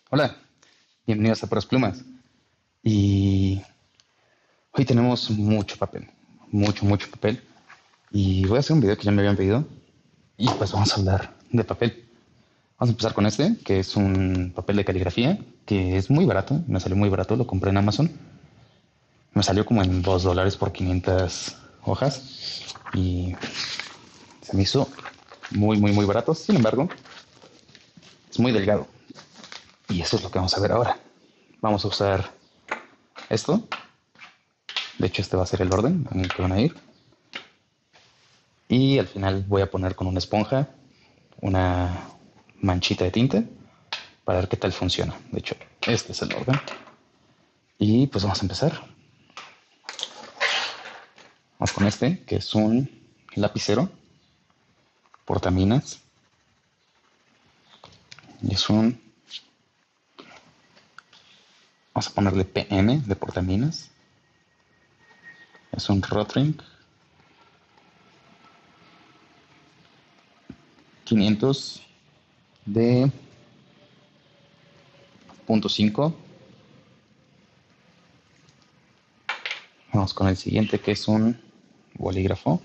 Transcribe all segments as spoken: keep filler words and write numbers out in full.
Hola, bienvenidos a Puras Plumas. Y hoy tenemos mucho papel, mucho, mucho papel. Y voy a hacer un video que ya me habían pedido. Y pues vamos a hablar de papel. Vamos a empezar con este, que es un papel de caligrafía, que es muy barato, me salió muy barato, lo compré en Amazon. Me salió como en dos dólares por quinientas hojas. Y se me hizo muy, muy, muy barato. Sin embargo, es muy delgado. Y eso es lo que vamos a ver ahora. Vamos a usar esto. De hecho, este va a ser el orden en el que van a ir. Y al final voy a poner con una esponja una manchita de tinta para ver qué tal funciona. De hecho, este es el orden. Y pues vamos a empezar. Vamos con este, que es un lapicero portaminas. Y es un... Vamos a ponerle P M de portaminas. Es un Rotring quinientos de punto cinco. Vamos con el siguiente, que es un bolígrafo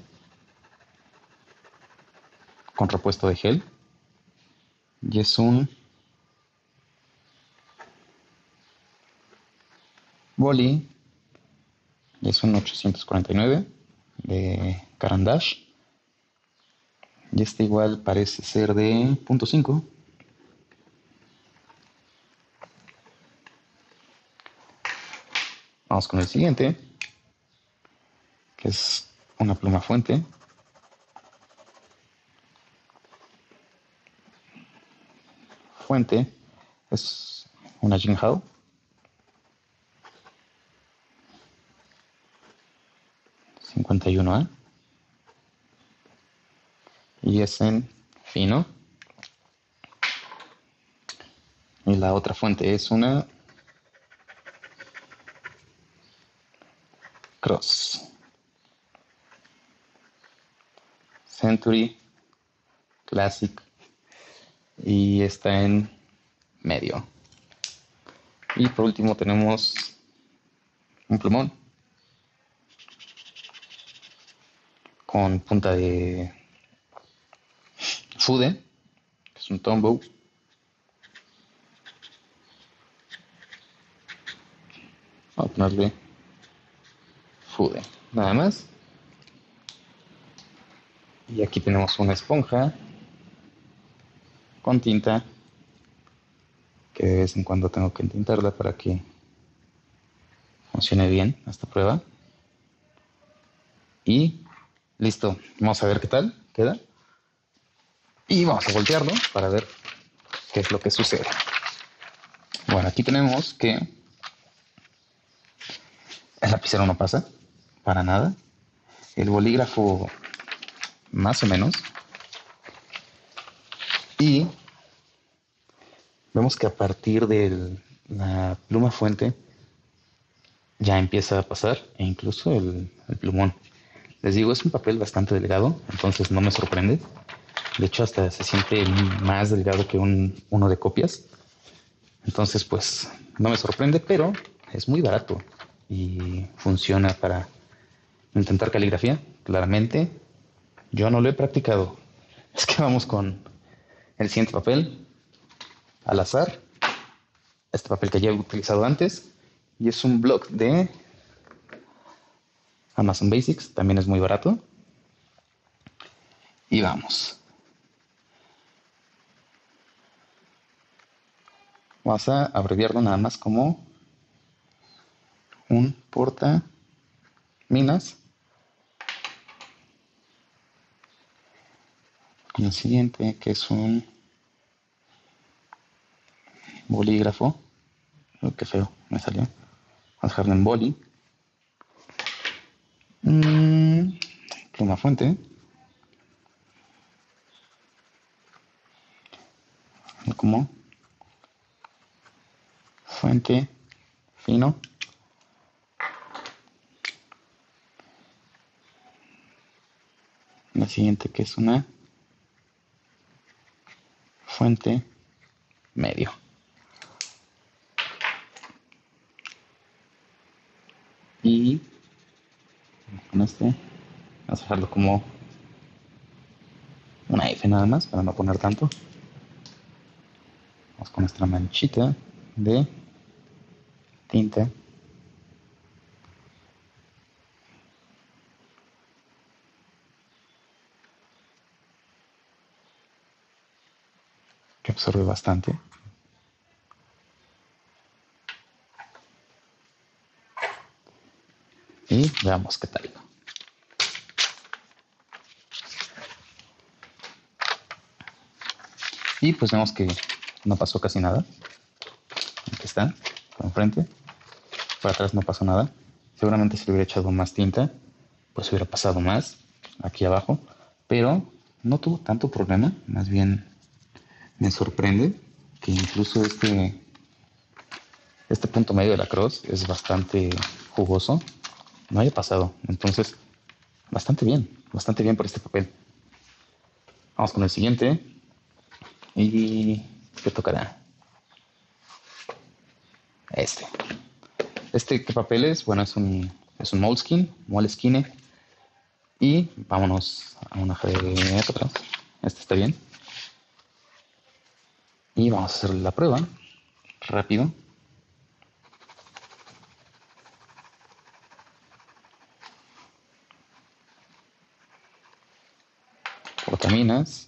con repuesto de gel. Y es un boli. Y es un ochocientos cuarenta y nueve de Carandash. Y este igual parece ser de punto cinco. Vamos con el siguiente, que es una pluma fuente. Fuente es una Jinhao. cincuenta y uno A. Y es en fino. Y la otra fuente es una Cross Century Classic. Y está en medio. Y por último tenemos un plumón con punta de Fude, que es un Tombow. Vamos a ponerle Fude, nada más. Y aquí tenemos una esponja con tinta que de vez en cuando tengo que entintarla para que funcione bien esta prueba. Y listo, vamos a ver qué tal queda. Y vamos a voltearlo para ver qué es lo que sucede. Bueno, aquí tenemos que el lapicero no pasa para nada. El bolígrafo más o menos. Y vemos que a partir de la pluma fuente ya empieza a pasar, e incluso el, el plumón. Les digo, es un papel bastante delgado, entonces no me sorprende. De hecho, hasta se siente más delgado que un, uno de copias. Entonces, pues, no me sorprende, pero es muy barato y funciona para intentar caligrafía. Claramente, yo no lo he practicado. Es que vamos con el siguiente papel, al azar. Este papel que ya he utilizado antes. Y es un blog de Amazon Basics, también es muy barato. Y vamos. Vamos a abreviarlo nada más como un porta minas. Con el siguiente, que es un bolígrafo. Oh, qué feo, me salió. Vamos a dejarlo en boli. Mm, pluma fuente. Como fuente fino. La siguiente, que es una fuente medio. Y con este, vamos a dejarlo como una F nada más para no poner tanto. Vamos con nuestra manchita de tinta. Que absorbe bastante. Y veamos qué tal. Y pues vemos que no pasó casi nada. Aquí está, por enfrente. Por atrás no pasó nada. Seguramente si le hubiera echado más tinta, pues hubiera pasado más aquí abajo. Pero no tuvo tanto problema. Más bien me sorprende que incluso este, este punto medio de la cross es bastante jugoso. No haya pasado. Entonces, bastante bien. Bastante bien por este papel. Vamos con el siguiente. ¿Y qué tocará? Este. Este ¿qué papel es? Bueno, es un, es un Moleskine, Moleskine. Y vámonos a una hoja de atrás. Este está bien. Y vamos a hacer la prueba. Rápido. Portaminas.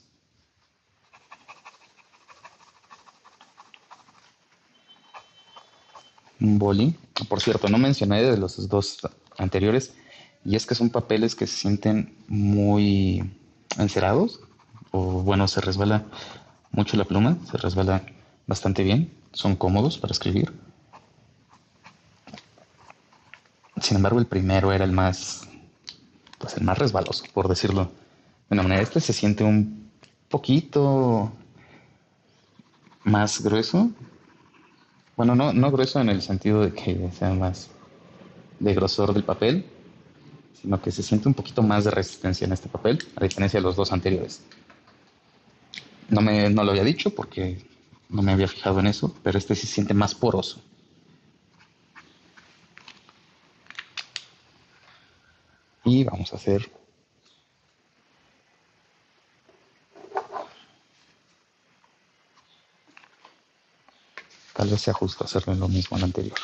Un boli. Por cierto, no mencioné de los dos anteriores. Y es que son papeles que se sienten muy encerados. O bueno, se resbala mucho la pluma. Se resbala bastante bien. Son cómodos para escribir. Sin embargo, el primero era el más, pues el más resbaloso, por decirlo de una manera. Este se siente un poquito más grueso. Bueno, no, no grueso en el sentido de que sea más de grosor del papel, sino que se siente un poquito más de resistencia en este papel, a diferencia de los dos anteriores. No, me, no lo había dicho porque no me había fijado en eso, pero este sí se siente más poroso. Y vamos a hacer tal vez sea justo hacerle lo mismo al anterior.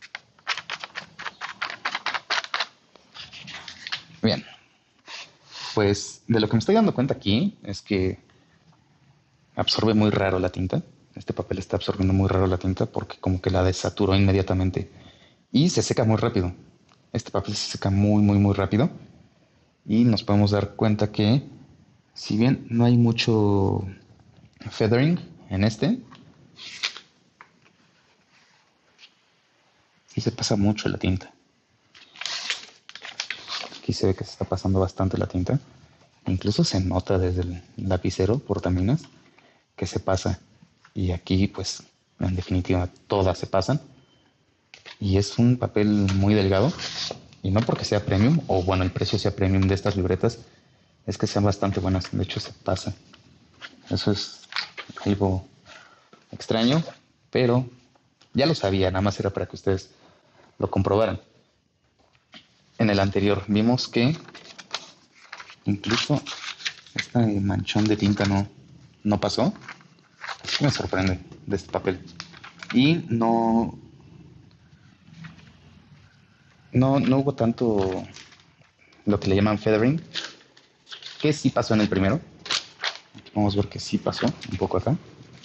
Bien, pues de lo que me estoy dando cuenta aquí es que absorbe muy raro la tinta. Este papel está absorbiendo muy raro la tinta porque como que la desaturó inmediatamente y se seca muy rápido. Este papel se seca muy, muy, muy rápido y nos podemos dar cuenta que si bien no hay mucho feathering en este, sí se pasa mucho la tinta. Aquí se ve que se está pasando bastante la tinta. Incluso se nota desde el lapicero portaminas que se pasa. Y aquí, pues, en definitiva, todas se pasan. Y es un papel muy delgado. Y no porque sea premium, o bueno, el precio sea premium de estas libretas, es que sean bastante buenas. De hecho, se pasa. Eso es algo extraño, pero ya lo sabía, nada más era para que ustedes lo comprobaran. En el anterior vimos que incluso este manchón de tinta no, no pasó. Me sorprende de este papel. Y no, no, no hubo tanto lo que le llaman feathering, que sí pasó en el primero. Vamos a ver que sí pasó un poco acá.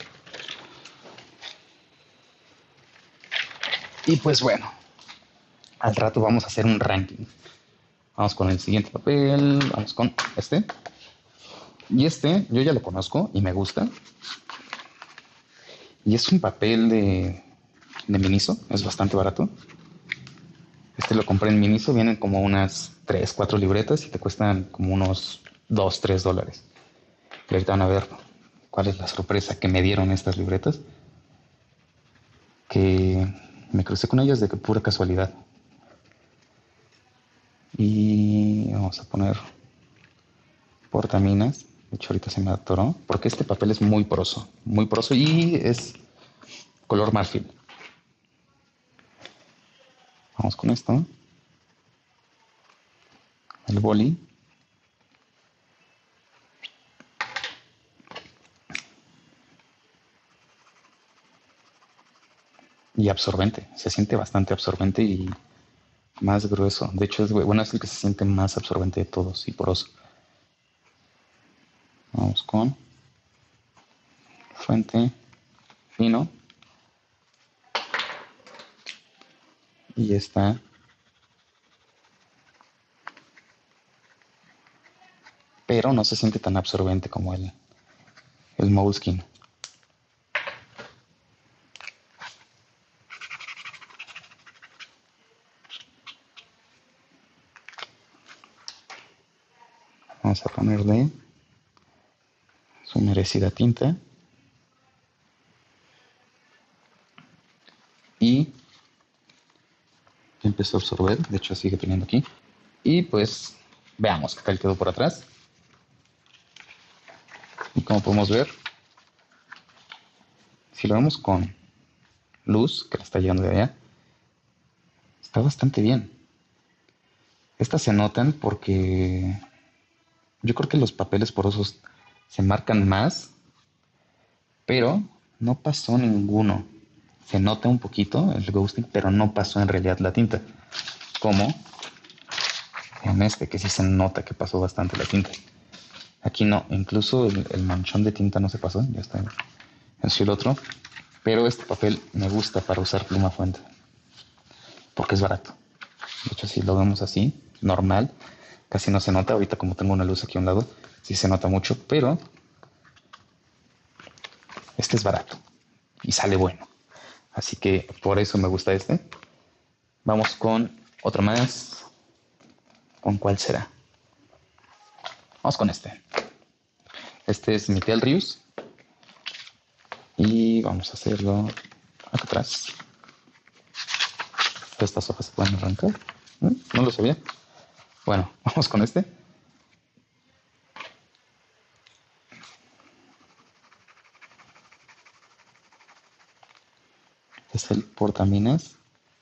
Y pues bueno, al rato vamos a hacer un ranking. Vamos con el siguiente papel, vamos con este. Y este yo ya lo conozco y me gusta. Y es un papel de, de Miniso, es bastante barato. Este lo compré en Miniso, vienen como unas tres, cuatro libretas y te cuestan como unos dos, tres dólares. Y ahorita van a ver cuál es la sorpresa que me dieron estas libretas. Que me crucé con ellas de pura casualidad. Y vamos a poner portaminas. De hecho ahorita se me atoró. Porque este papel es muy poroso. Muy poroso y es color marfil. Vamos con esto. el boli. Y absorbente, se siente bastante absorbente y más grueso. De hecho, es bueno, es el que se siente más absorbente de todos y poroso. Vamos con fuente fino. Y está. Pero no se siente tan absorbente como el, el Moleskine. Vamos a ponerle su merecida tinta. Y empezó a absorber, de hecho sigue teniendo aquí. Y pues veamos qué tal quedó por atrás. Y como podemos ver, si lo vemos con luz, que está llegando de allá, está bastante bien. Estas se notan porque yo creo que los papeles porosos se marcan más, pero no pasó ninguno. Se nota un poquito el ghosting, pero no pasó en realidad la tinta. Como en este, que sí se nota que pasó bastante la tinta. Aquí no, incluso el, el manchón de tinta no se pasó, ya está en sí el otro. Pero este papel me gusta para usar pluma fuente, porque es barato. De hecho, si lo vemos así, normal, casi no se nota. Ahorita como tengo una luz aquí a un lado, sí se nota mucho, pero este es barato y sale bueno. Así que por eso me gusta este. Vamos con otro más. ¿Con cuál será? Vamos con este. Este es mi Telrius. Y vamos a hacerlo acá atrás. Estas hojas se pueden arrancar. No lo sabía. Bueno, vamos con este. Es el portaminas.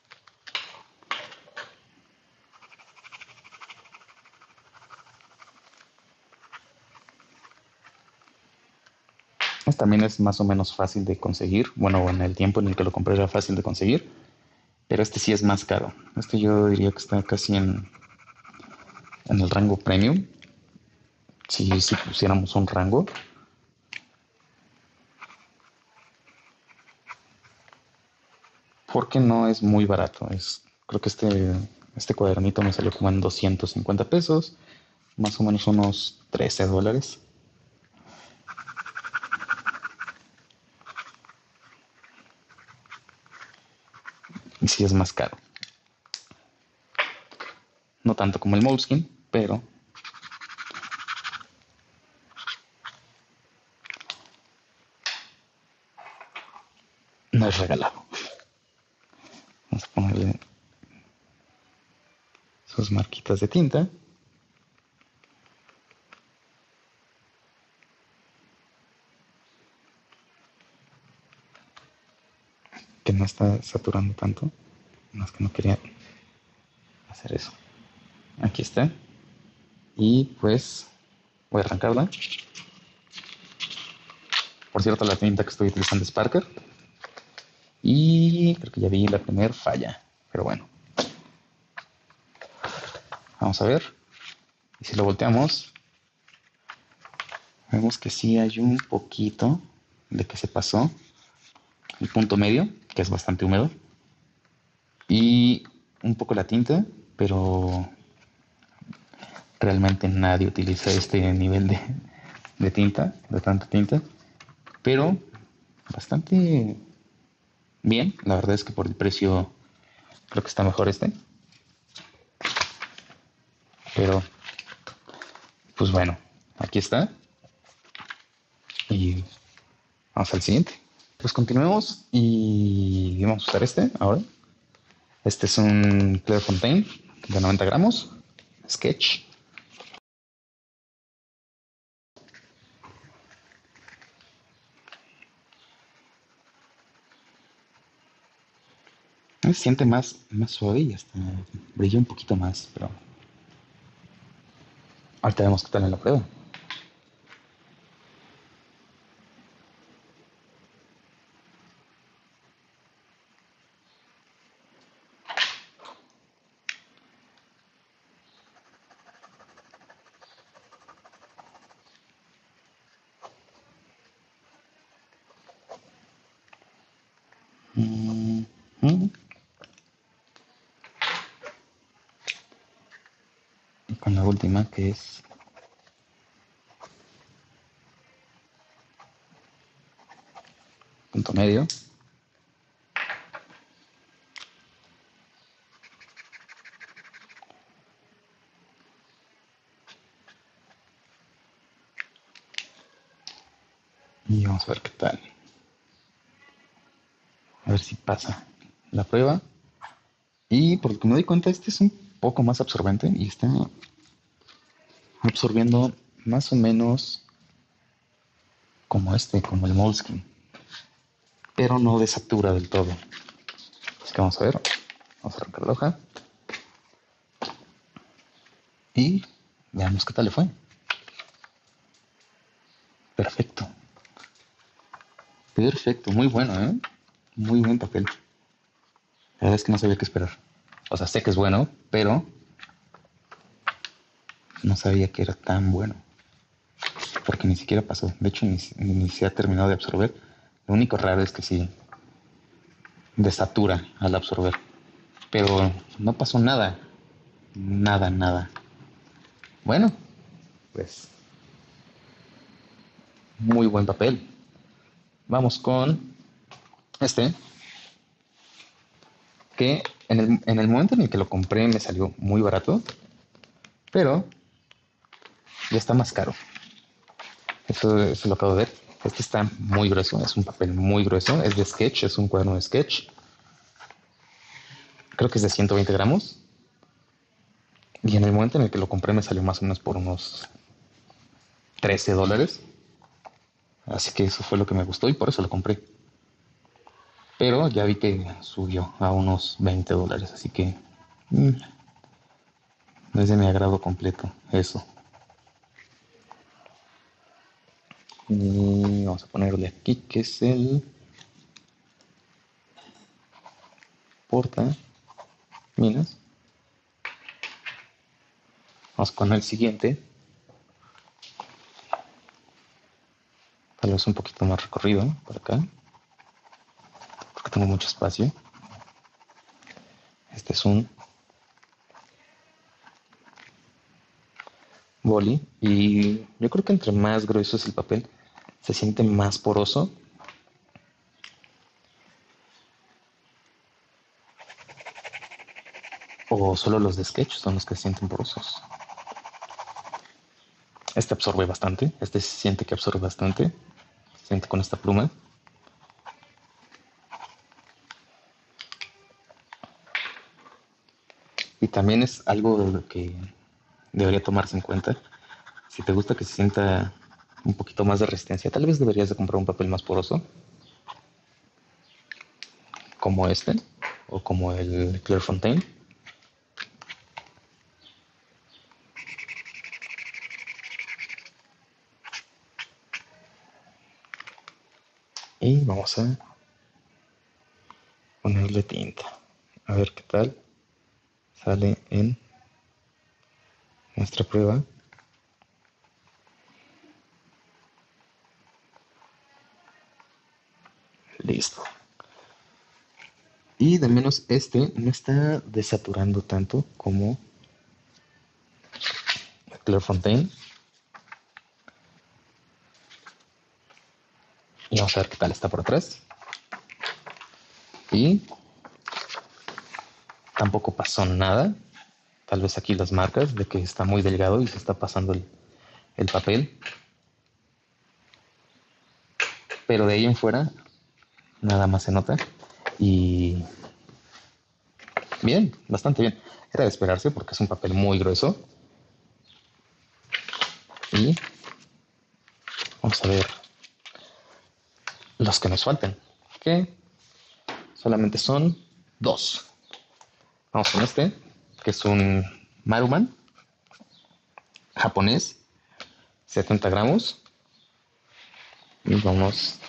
También es más o menos fácil de conseguir. Bueno, en el tiempo en el que lo compré era fácil de conseguir. Pero este sí es más caro. Este yo diría que está casi en, en el rango premium. Si, si pusiéramos un rango. Porque no es muy barato. Es, creo que este, este cuadernito me salió como en doscientos cincuenta pesos. Más o menos unos trece dólares. Y sí es más caro. No tanto como el Moleskine, pero no es regalado. Vamos a ponerle sus marquitas de tinta. Que no está saturando tanto. Más que no quería hacer eso. Aquí está. Y pues voy a arrancarla. Por cierto, la tinta que estoy utilizando es Parker. Y creo que ya vi la primera falla. Pero bueno. Vamos a ver. Y si lo volteamos, vemos que sí hay un poquito de que se pasó. El punto medio, que es bastante húmedo. Y un poco la tinta, pero realmente nadie utiliza este nivel de, de tinta, de tanta tinta. Pero bastante bien. La verdad es que por el precio creo que está mejor este. Pero, pues bueno, aquí está. Y vamos al siguiente. Pues continuemos y vamos a usar este ahora. Este es un Clairefontaine de noventa gramos. Sketch. Se siente más, más suave y hasta brilla un poquito más, pero Ahorita vemos qué tal en la prueba. Mm -hmm. Y con la última, que es punto medio. Y vamos a ver qué tal. A ver si pasa la prueba. Y por lo que me doy cuenta, este es un poco más absorbente y está absorbiendo más o menos como este, como el Moleskine. Pero no desatura del todo. Así que vamos a ver. Vamos a arrancar la hoja. Y veamos qué tal le fue. Perfecto. Perfecto, muy bueno, ¿eh? Muy buen papel. La verdad es que no sabía qué esperar. O sea, sé que es bueno, pero no sabía que era tan bueno. Porque ni siquiera pasó. De hecho, ni, ni se ha terminado de absorber. Lo único raro es que sí desatura al absorber. Pero no pasó nada. Nada, nada. Bueno, pues muy buen papel. Vamos con este. Que en el, en el momento en el que lo compré me salió muy barato. Pero ya está más caro. Eso, eso lo acabo de ver. Este está muy grueso, es un papel muy grueso. Es de sketch, es un cuaderno de sketch. Creo que es de ciento veinte gramos. Y en el momento en el que lo compré me salió más o menos por unos trece dólares. Así que eso fue lo que me gustó y por eso lo compré. Pero ya vi que subió a unos veinte dólares. Así que mmm, no es de mi agrado completo eso. Y vamos a ponerle aquí que es el porta minas. Vamos con el siguiente. Tal vez un poquito más recorrido por acá. Porque tengo mucho espacio. Este es un boli. Y yo creo que entre más grueso es el papel, se siente más poroso. O solo los de sketch son los que se sienten porosos. Este absorbe bastante. Este se siente que absorbe bastante. Se siente con esta pluma. Y también es algo que debería tomarse en cuenta. Si te gusta que se sienta un poquito más de resistencia, tal vez deberías de comprar un papel más poroso. Como este. O como el Clairefontaine. Y vamos a ponerle tinta. A ver qué tal sale en nuestra prueba. Listo. Y de menos este no está desaturando tanto como Clairefontaine. Y vamos a ver qué tal está por atrás. Y tampoco pasó nada. Tal vez aquí las marcas de que está muy delgado y se está pasando el, el papel. Pero de ahí en fuera, nada más se nota. Y bien, bastante bien. Era de esperarse porque es un papel muy grueso. Y vamos a ver los que nos faltan. Que solamente son dos. Vamos con este, que es un Maruman. japonés, setenta gramos. Y vamos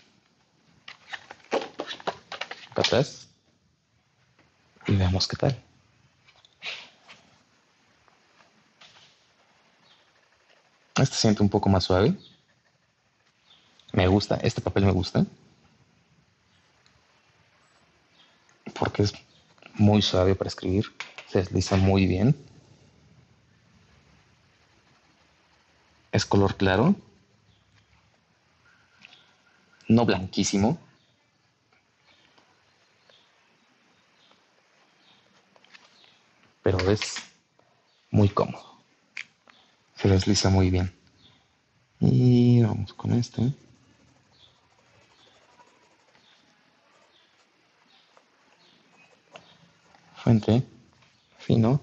para atrás y veamos qué tal. Este se siente un poco más suave. Me gusta, este papel me gusta. Porque es muy suave para escribir. Se desliza muy bien. Es color claro. No blanquísimo. Pero es muy cómodo. Se desliza muy bien. Y vamos con este. Fuente. Fino.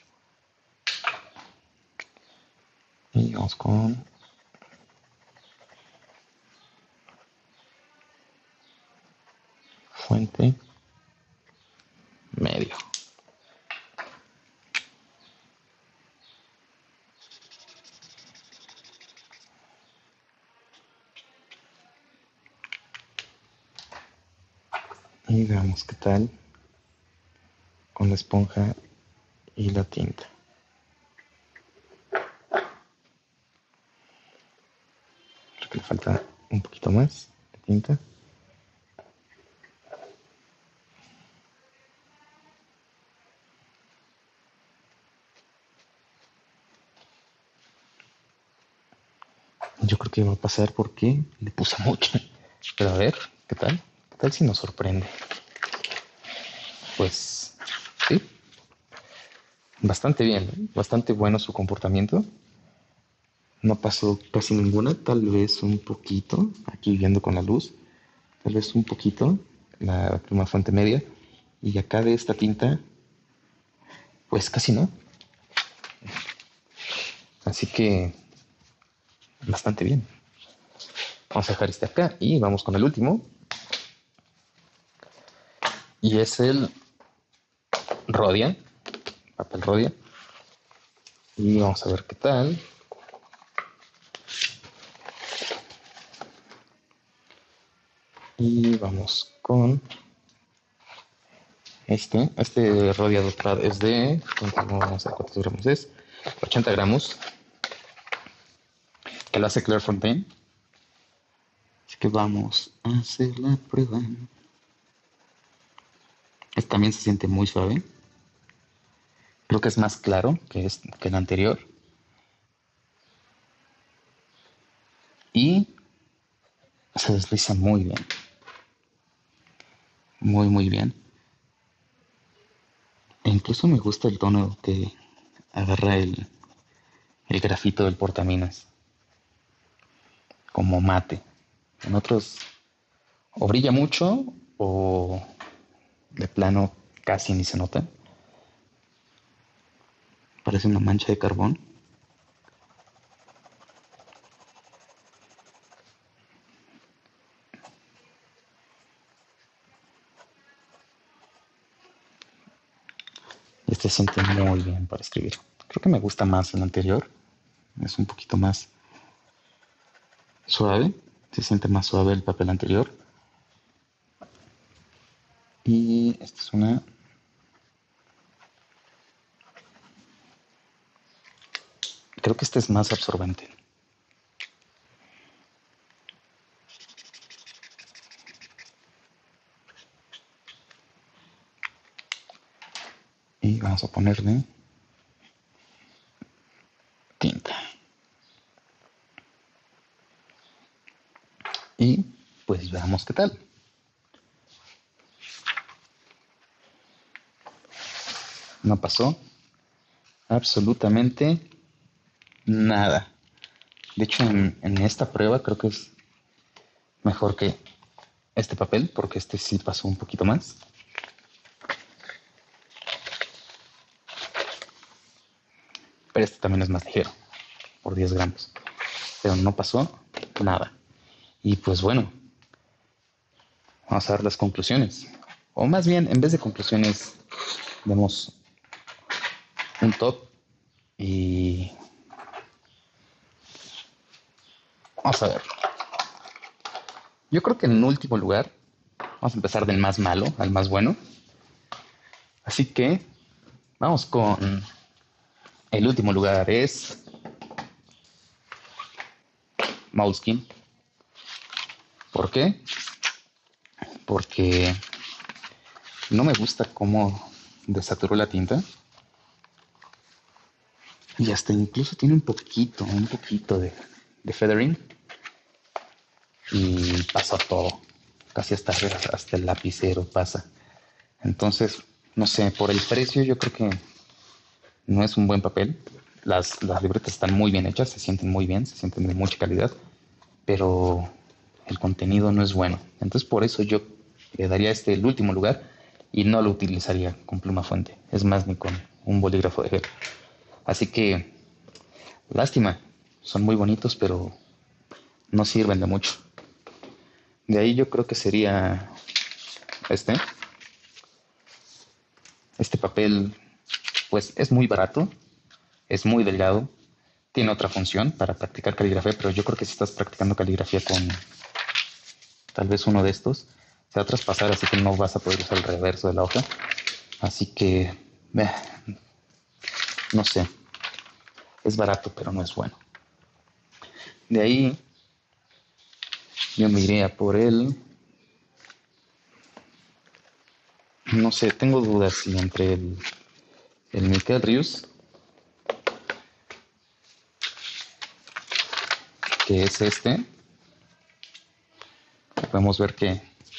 Y vamos con fuente medio. Y veamos qué tal con la esponja y la tinta. Creo que le falta un poquito más de tinta. Yo creo que va a pasar porque le puse mucho. Pero a ver, ¿qué tal? ¿Qué tal si nos sorprende? Pues sí, bastante bien, ¿eh? Bastante bueno su comportamiento. No pasó casi ninguna, tal vez un poquito, aquí viendo con la luz, tal vez un poquito, la pluma fuente media. Y acá de esta tinta, pues casi no. Así que bastante bien. Vamos a dejar este acá y vamos con el último. Y es el Rhodia, papel Rhodia. Y vamos a ver qué tal. Y vamos con este. Este Rhodia Doctorado es de, vamos a ver cuántos gramos es, ochenta gramos. Que lo hace Clairefontaine. Así que vamos a hacer la prueba. Este también se siente muy suave. Creo que es más claro que, es, que el anterior. Y se desliza muy bien. Muy, muy bien. E incluso me gusta el tono que agarra el, el grafito del portaminas. Como mate. En otros o brilla mucho o de plano casi ni se nota. Parece una mancha de carbón. Este se siente muy bien para escribir. Creo que me gusta más el anterior. Es un poquito más suave. Se siente más suave el papel anterior. Y esta es una... Creo que este es más absorbente. Y vamos a ponerle tinta. Y pues veamos qué tal. No pasó absolutamente nada. De hecho, en, en esta prueba creo que es mejor que este papel, porque este sí pasó un poquito más. Pero este también es más ligero, por diez gramos. Pero no pasó nada. Y pues bueno, vamos a ver las conclusiones. O más bien, en vez de conclusiones, demos un top y Vamos a ver. Yo creo que en último lugar, vamos a empezar del más malo al más bueno. Así que vamos con el último lugar, es Moleskine. ¿Por qué? Porque no me gusta cómo desaturó la tinta. Y hasta incluso tiene un poquito, un poquito de, de feathering. Y pasó todo. Casi hasta, hasta el lapicero pasa. Entonces, no sé, por el precio yo creo que no es un buen papel. Las, las libretas están muy bien hechas, se sienten muy bien, se sienten de mucha calidad. Pero el contenido no es bueno. Entonces, por eso yo le daría este el último lugar y no lo utilizaría con pluma fuente. Es más, ni con un bolígrafo de gel. Así que, lástima. Son muy bonitos, pero no sirven de mucho. De ahí yo creo que sería este. Este papel, pues es muy barato, es muy delgado, tiene otra función para practicar caligrafía, pero yo creo que si estás practicando caligrafía con tal vez uno de estos, se va a traspasar, así que no vas a poder usar el reverso de la hoja. Así que, eh, no sé, es barato, pero no es bueno. De ahí, yo me iría por el... No sé, tengo dudas si entre el, el Michael Rius, que es este. Podemos ver que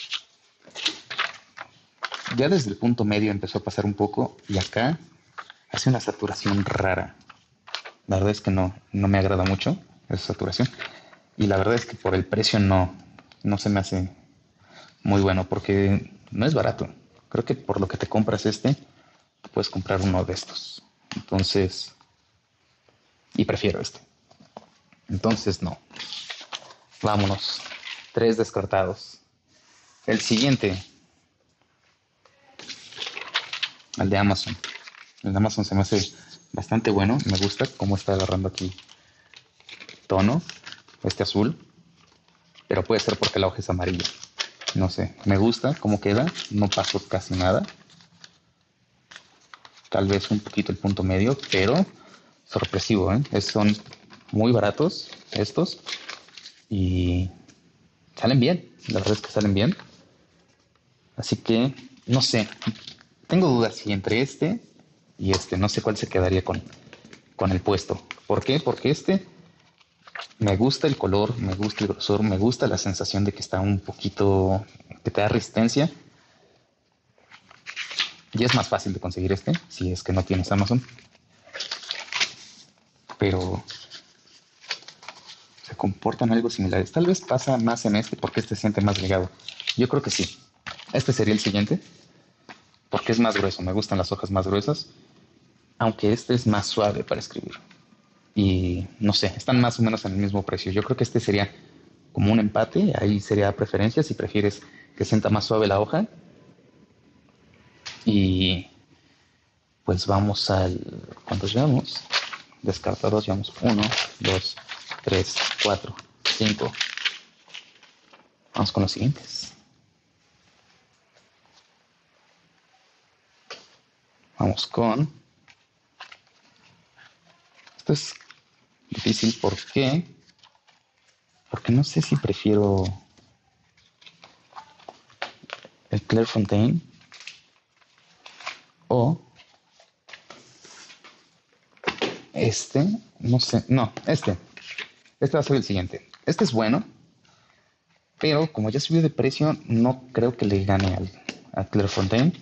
ya desde el punto medio empezó a pasar un poco y acá hace una saturación rara. La verdad es que no, no me agrada mucho esa saturación. Y la verdad es que por el precio no, no se me hace muy bueno porque no es barato. Creo que por lo que te compras este, puedes comprar uno de estos. Entonces, y prefiero este. Entonces, no. Vámonos. Tres descartados. El siguiente. El de Amazon. El de Amazon se me hace bastante bueno. Me gusta cómo está agarrando aquí tono. Este azul. Pero puede ser porque la hoja es amarilla. No sé. Me gusta cómo queda. No pasó casi nada. Tal vez un poquito el punto medio. Pero sorpresivo, ¿eh? Es, son muy baratos estos. Y salen bien. La verdad es que salen bien. Así que, no sé. Tengo dudas si entre este y este. No sé cuál se quedaría con, con el puesto. ¿Por qué? Porque este me gusta el color, me gusta el grosor, me gusta la sensación de que está un poquito, que te da resistencia. Y es más fácil de conseguir este, si es que no tienes Amazon. Pero se comportan algo similares. Tal vez pasa más en este porque este se siente más delgado. Yo creo que sí. Este sería el siguiente. Porque es más grueso. Me gustan las hojas más gruesas. Aunque este es más suave para escribir. Y no sé, están más o menos en el mismo precio. Yo creo que este sería como un empate. Ahí sería preferencia si prefieres que sienta más suave la hoja. Y pues vamos al... ¿Cuántos llevamos? Descartados llevamos uno, dos, tres, cuatro, cinco. Vamos con los siguientes. Vamos con... Esto es difícil, ¿por qué? Porque no sé si prefiero el Clairefontaine o este, no sé, no, este. Este va a ser el siguiente. Este es bueno, pero como ya subió de precio, no creo que le gane al, al Clairefontaine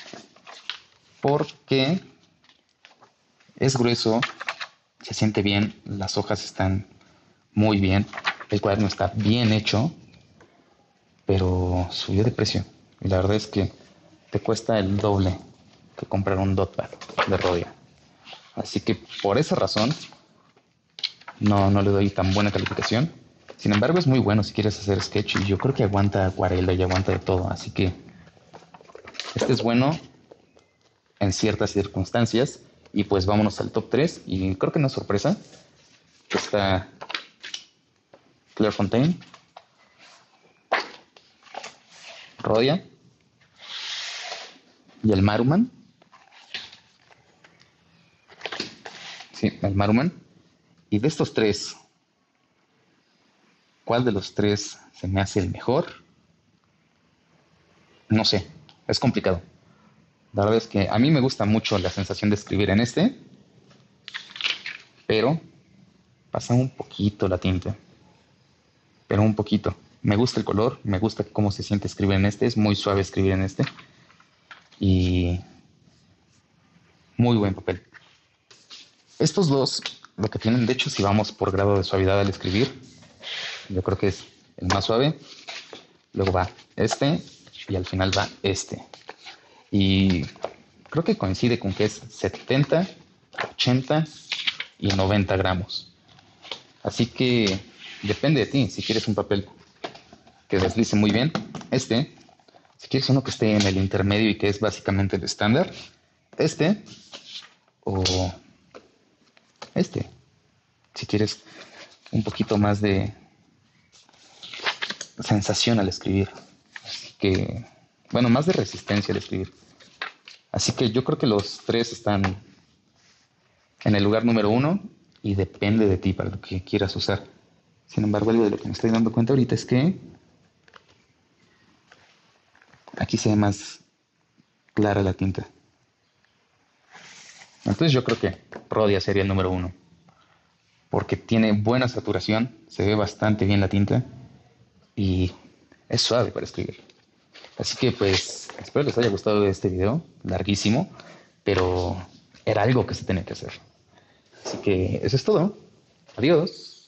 porque es grueso, se siente bien, las hojas están muy bien, el cuaderno está bien hecho, pero subió de precio. Y la verdad es que te cuesta el doble que comprar un Dotpad de Rhodia. Así que por esa razón no, no le doy tan buena calificación. Sin embargo, es muy bueno si quieres hacer sketch y yo creo que aguanta acuarela y aguanta de todo. Así que este es bueno en ciertas circunstancias. Y pues vámonos al top tres. Y creo que no es sorpresa. Está Clairefontaine, Rhodia y el Maruman. Sí, el Maruman. Y de estos tres, ¿cuál de los tres se me hace el mejor? No sé, es complicado. La verdad es que a mí me gusta mucho la sensación de escribir en este, pero pasa un poquito la tinta. Pero un poquito. Me gusta el color, me gusta cómo se siente escribir en este, es muy suave escribir en este. Y muy buen papel. Estos dos, lo que tienen, de hecho, si vamos por grado de suavidad al escribir, yo creo que es el más suave. Luego va este y al final va este. Y creo que coincide con que es setenta, ochenta y noventa gramos. Así que depende de ti, si quieres un papel que deslice muy bien, este. Si quieres uno que esté en el intermedio y que es básicamente el estándar, este o este. Si quieres un poquito más de sensación al escribir. Así que, bueno, más de resistencia al escribir. Así que yo creo que los tres están en el lugar número uno y depende de ti para lo que quieras usar. Sin embargo, algo de lo que me estoy dando cuenta ahorita es que aquí se ve más clara la tinta. Entonces yo creo que Rhodia sería el número uno. Porque tiene buena saturación, se ve bastante bien la tinta y es suave para escribir. Así que pues espero les haya gustado este video, larguísimo, pero era algo que se tenía que hacer. Así que eso es todo. Adiós.